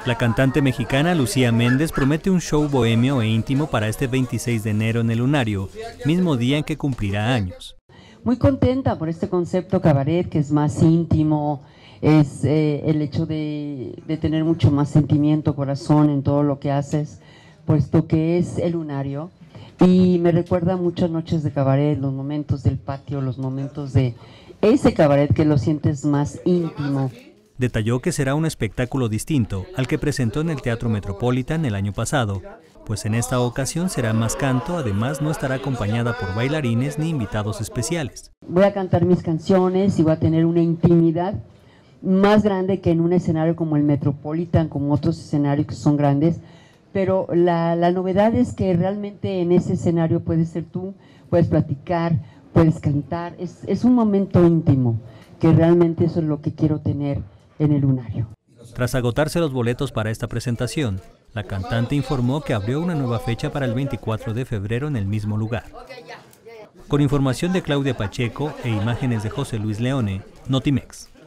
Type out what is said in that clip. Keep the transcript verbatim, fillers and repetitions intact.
La cantante mexicana Lucía Méndez promete un show bohemio e íntimo para este veintiséis de enero en el Lunario, mismo día en que cumplirá años. Muy contenta por este concepto cabaret, que es más íntimo, es eh, el hecho de, de tener mucho más sentimiento, corazón en todo lo que haces, puesto que es el Lunario. Y me recuerda muchas noches de cabaret, los momentos del patio, los momentos de ese cabaret que lo sientes más íntimo. Detalló que será un espectáculo distinto al que presentó en el Teatro Metropolitan el año pasado, pues en esta ocasión será más canto, además no estará acompañada por bailarines ni invitados especiales. Voy a cantar mis canciones y voy a tener una intimidad más grande que en un escenario como el Metropolitan, como otros escenarios que son grandes, pero la, la novedad es que realmente en ese escenario puedes ser tú, puedes platicar, puedes cantar, es, es un momento íntimo, que realmente eso es lo que quiero tener en el Lunario. Tras agotarse los boletos para esta presentación, la cantante informó que abrió una nueva fecha para el veinticuatro de febrero en el mismo lugar. Con información de Claudia Pacheco e imágenes de José Luis Leone, Notimex.